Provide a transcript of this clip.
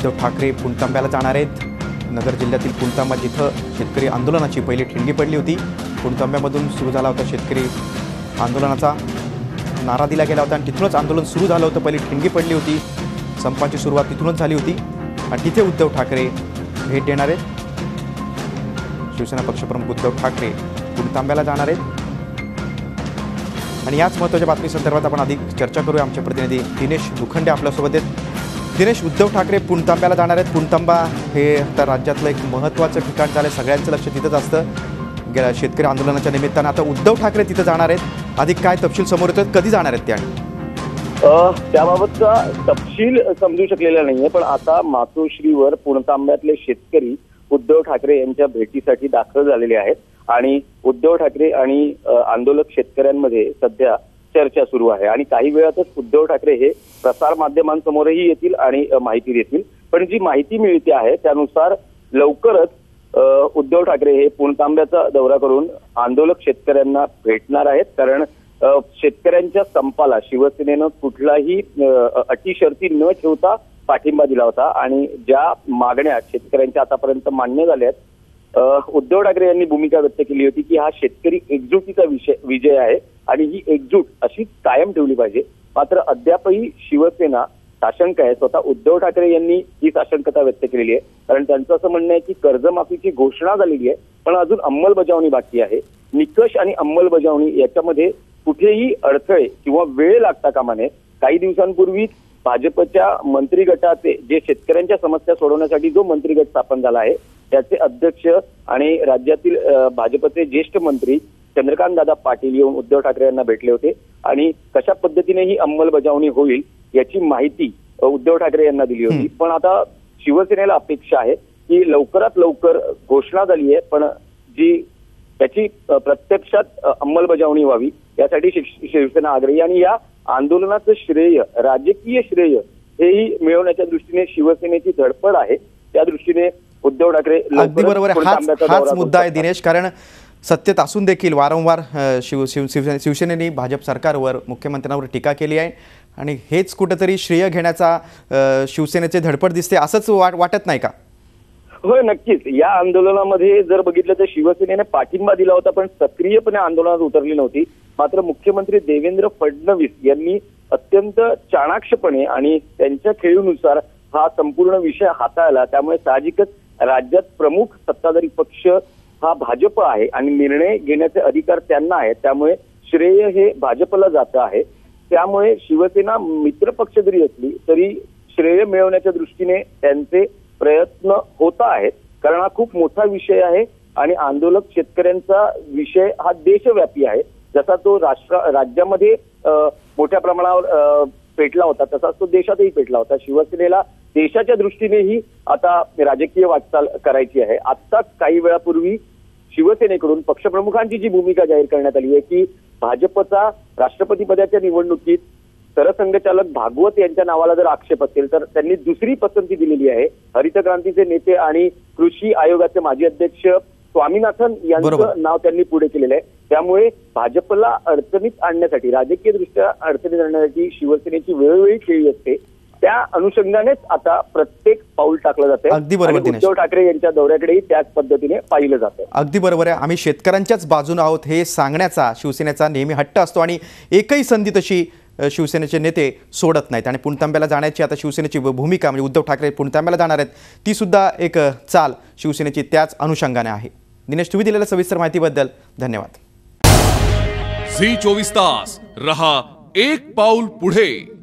उद्धव ठाकरे पुणतांब्याला जाणार आहेत। नगर जिल्ह्यातील पुणतांबा जिथं शेतकरी आंदोलनाची पहिली ठिणगी पडली होती। पुणतांब्यामधून सुरू झाला होता शेतकरी आंदोलनाचा नारा दिला गेला होता आणि तिथूनच आंदोलन सुरू झालं होतं। पहिली ठिणगी पडली होती, संपाची सुरुवात तिथूनच झाली होती आणि तिथे उद्धव ठाकरे भेट देणार आहेत। शिवसेना पक्षप्रमुख उद्धव ठाकरे पुणतांब्याला जाणार आहेत आणि याच महत्त्वाच्या बातमीसंदर्भात आपण अधिक चर्चा करूया। आमचे प्रतिनिधी दिनेश दुखंडे आपल्यासोबत आहेत। दिनेश, उद्धव ठाकरे पुणतांब्याला जाणार आहेत। पुणतांबा हे तर राज्यातलं एक महत्त्वाचं ठिकाण झालं, सगळ्यांचं लक्ष तिथंच असतं शेतकरी आंदोलनाच्या निमित्तानं। आता उद्धव ठाकरे तिथं जाणार आहेत, अधिक काय तपशील समोर येतात, कधी जाणार आहेत ते? त्याबाबतचा तपशील समजू शकलेला नाहीये, पण आता मातोश्रीवर पुणतांब्यातले शेतकरी उद्धव ठाकरे यांच्या भेटीसाठी दाखल झालेले आहेत आणि उद्धव ठाकरे आणि आंदोलक शेतकऱ्यांमध्ये सध्या चर्चा सुरू आहे आणि काही वेळातच उद्धव ठाकरे हे प्रसार माध्यमांसमोरही येतील आणि माहिती देतील। पण जी माहिती मिळते आहे त्यानुसार लवकरच उद्धव ठाकरे हे पुणतांब्याचा दौरा करून आंदोलक शेतकऱ्यांना भेटणार आहेत, कारण शेतकऱ्यांच्या संपाला शिवसेनेनं कुठलाही अटी शर्ती न ठेवता पाठिंबा दिला होता आणि ज्या मागण्या शेतकऱ्यांच्या आतापर्यंत मान्य झाल्या आहेत, उद्धव ठाकरे यांनी भूमिका व्यक्त केली होती की हा शेतकरी एकजुटीचा विजय आहे आणि ही एकजूट अशीच कायम ठेवली पाहिजे। मात्र अद्यापही शिवसेना साशंक आहे। स्वतः उद्धव ठाकरे यांनी ही साशंकता व्यक्त केलेली आहे, कारण त्यांचं असं म्हणणं आहे की कर्जमाफीची घोषणा झालेली आहे पण अजून अंमलबजावणी बाकी आहे। निकष आणि अंमलबजावणी याच्यामध्ये कुठेही अडथळे किंवा वेळ लागता कामा नये। काही दिवसांपूर्वी भाजपच्या मंत्री गटाचे जे शेतकऱ्यांच्या समस्या सोडवण्यासाठी जो मंत्री गट स्थापन झाला आहे त्याचे अध्यक्ष आणि राज्यातील भाजपचे ज्येष्ठ मंत्री चंद्रकांत दादा पाटील येऊन उद्धव ठाकरे यांना भेटले होते आणि कशा पद्धतीने ही अंमलबजावणी होईल याची माहिती उद्धव ठाकरे यांना दिली होती। पण आता शिवसेनेला अपेक्षा आहे की लवकरात लवकर घोषणा झाली आहे पण जी त्याची प्रत्यक्षात अंमलबजावणी व्हावी यासाठी शिवसेना आग्रही आणि या आंदोलनाचं श्रेय, राजकीय श्रेय हेही मिळवण्याच्या दृष्टीने शिवसेनेची धडपड आहे। त्या दृष्टीने उद्धव ठाकरे अगदी बरोबर हाच मुद्दा आहे दिनेश, कारण सत्तेत असून देखील वारंवार शिवसेनेने भाजप सरकारवर, मुख्यमंत्र्यांवर टीका केली आहे आणि हेच कुठेतरी श्रेय घेण्याचा शिवसेनेचे धडपड दिसते, असंच वाटत नाही का? होय, नक्कीच। या आंदोलनामध्ये जर बघितलं तर शिवसेनेने पाठिंबा दिला होता पण सक्रियपणे आंदोलनात उतरली नव्हती। मात्र मुख्यमंत्री देवेंद्र फडणवीस यांनी अत्यंत चाणाक्षपणे आणि त्यांच्या खेळीनुसार हा संपूर्ण विषय हाताळला। त्यामुळे साहजिकच राज्यात प्रमुख सत्ताधारी पक्ष हा भाजप आहे आणि निर्णय घेण्याचे अधिकार त्यांना आहेत, त्यामुळे श्रेय हे भाजपला जातं आहे। त्यामुळे शिवसेना मित्रपक्ष जरी असली तरी श्रेय मिळवण्याच्या दृष्टीने त्यांचे प्रयत्न होत आहेत, कारण हा खूप मोठा विषय आहे आणि आंदोलक शेतकऱ्यांचा विषय हा देशव्यापी आहे। जसा तो राज्यामध्ये मोठ्या प्रमाणावर पेटला होता तसाच तो देशातही पेटला होता। शिवसेनेला देशाच्या दृष्टीनेही आता राजकीय वाटचाल करायची आहे। आता काही वेळापूर्वी शिवसेनेकडून पक्षप्रमुखांची जी भूमिका जाहीर करण्यात आली आहे की भाजपचा राष्ट्रपती पदाच्या निवडणुकीत सरसंघचालक भागवत यांच्या नावाला जर आक्षेप असेल तर त्यांनी दुसरी पसंती दिलेली आहे। हरित क्रांतीचे नेते आणि कृषी आयोगाचे माजी अध्यक्ष स्वामीनाथन यांचं नाव त्यांनी पुढे केलेलं आहे। त्यामुळे भाजपला अडचणीत आणण्यासाठी, राजकीय दृष्ट्या अडचणीत आणण्यासाठी शिवसेनेची वेळोवेळी खेळी असते, त्या अनुषंगानेच आता प्रत्येक पाऊल टाकलं जाते। अगदी बरोबर दिनेश, उद्धव ठाकरे यांच्या दौऱ्याकडेही त्याच पद्धतीने पाहिलं जातं। अगदी बरोबर आहे। आम्ही शेतकऱ्यांच्याच बाजूने आहोत हे सांगण्याचा शिवसेनेचा नेहमी हट्ट असतो आणि एकही संधी तशी शिवसेनेचे नेते सोडत नाहीत आणि पुणतांब्याला जाण्याची आता शिवसेनेची भूमिका म्हणजे उद्धव ठाकरे पुणतांब्याला जाणार आहेत ती सुद्धा एक चाल शिवसेनेची त्याच अनुषंगाने आहे। दिनेश, तुम्ही दिलेल्या सविस्तर माहितीबद्दल धन्यवाद। झी 24 तास रहा एक पाऊल पुढे।